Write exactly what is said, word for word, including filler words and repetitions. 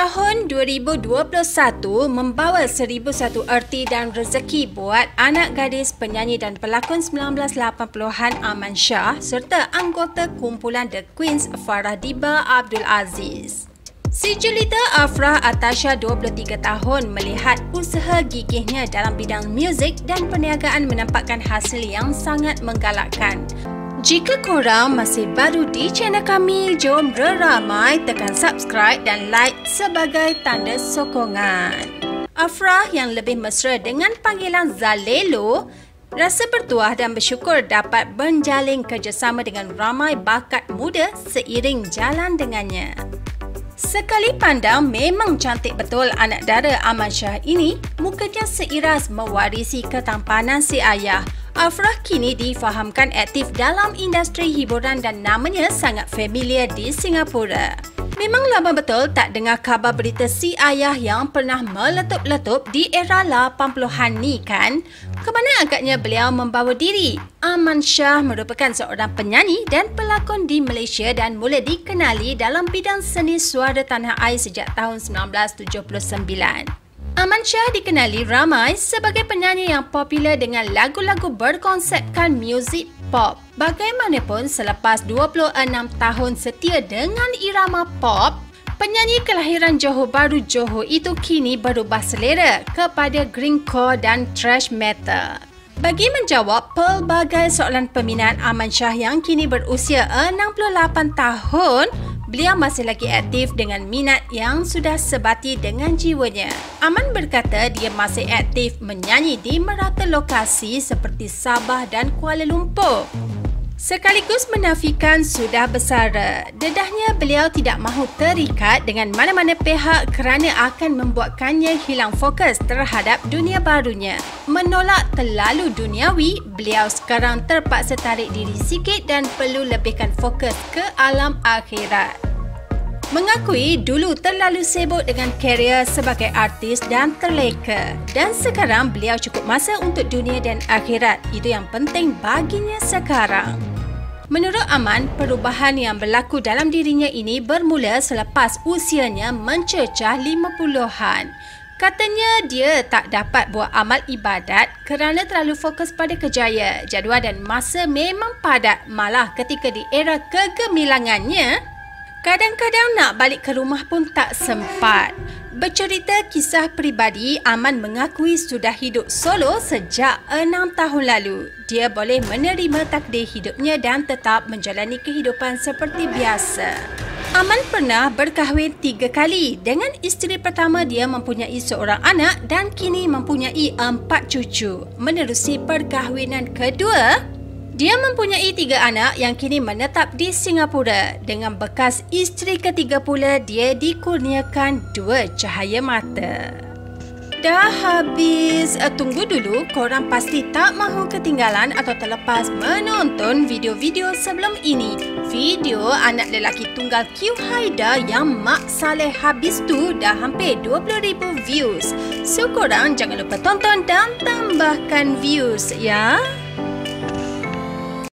Tahun dua ribu dua puluh satu membawa seribu satu erti dan rezeki buat anak gadis penyanyi dan pelakon sembilan belas lapan puluhan Aman Shah serta anggota kumpulan The Queens Farah Diba Abdul Aziz. Si jelita Afrah Atasha dua puluh tiga tahun melihat usaha gigihnya dalam bidang muzik dan perniagaan menampakkan hasil yang sangat menggalakkan. Jika korang masih baru di channel kami, jom beramai tekan subscribe dan like sebagai tanda sokongan. Afrah yang lebih mesra dengan panggilan Zalelo rasa bertuah dan bersyukur dapat menjalin kerjasama dengan ramai bakat muda seiring jalan dengannya. Sekali pandang memang cantik betul anak dara Aman Shah ini, mukanya seiras mewarisi ketampanan si ayah. Afrah kini difahamkan aktif dalam industri hiburan dan namanya sangat familiar di Singapura. Memang lama betul tak dengar khabar berita si ayah yang pernah meletup-letup di era lapan puluhan ni kan? Kemana agaknya beliau membawa diri? Aman Shah merupakan seorang penyanyi dan pelakon di Malaysia dan mula dikenali dalam bidang seni suara tanah air sejak tahun sembilan belas tujuh puluh sembilan. Aman Shah dikenali ramai sebagai penyanyi yang popular dengan lagu-lagu berkonsepkan muzik pop. Bagaimanapun, selepas dua puluh enam tahun setia dengan irama pop, penyanyi kelahiran Johor Bahru Johor itu kini berubah selera kepada greencore dan thrash metal. Bagi menjawab pelbagai soalan peminat Aman Shah yang kini berusia enam puluh lapan tahun, beliau masih lagi aktif dengan minat yang sudah sebati dengan jiwanya. Aman berkata dia masih aktif menyanyi di merata lokasi seperti Sabah dan Kuala Lumpur. Sekaligus menafikan sudah bersara. Dedahnya beliau tidak mahu terikat dengan mana-mana pihak kerana akan membuatkannya hilang fokus terhadap dunia barunya. Menolak terlalu duniawi, beliau sekarang terpaksa tarik diri sikit dan perlu lebihkan fokus ke alam akhirat. Mengakui dulu terlalu sibuk dengan karier sebagai artis dan terleka, dan sekarang beliau cukup masa untuk dunia dan akhirat. Itu yang penting baginya sekarang. Menurut Aman, perubahan yang berlaku dalam dirinya ini bermula selepas usianya mencecah lima puluhan. Katanya dia tak dapat buat amal ibadat kerana terlalu fokus pada kerjaya. Jadual dan masa memang padat, malah ketika di era kegemilangannya, kadang-kadang nak balik ke rumah pun tak sempat. Bercerita kisah peribadi, Aman mengakui sudah hidup solo sejak enam tahun lalu. Dia boleh menerima takdir hidupnya dan tetap menjalani kehidupan seperti biasa. Aman pernah berkahwin tiga kali. Dengan isteri pertama dia mempunyai seorang anak dan kini mempunyai empat cucu. Menerusi perkahwinan kedua, dia mempunyai tiga anak yang kini menetap di Singapura. Dengan bekas isteri ketiga pula, dia dikurniakan dua cahaya mata. Dah habis. Tunggu dulu, korang pasti tak mahu ketinggalan atau terlepas menonton video-video sebelum ini. Video anak lelaki tunggal Q Haida yang Mak Saleh habis tu dah hampir dua puluh ribu views. So korang jangan lupa tonton dan tambahkan views ya.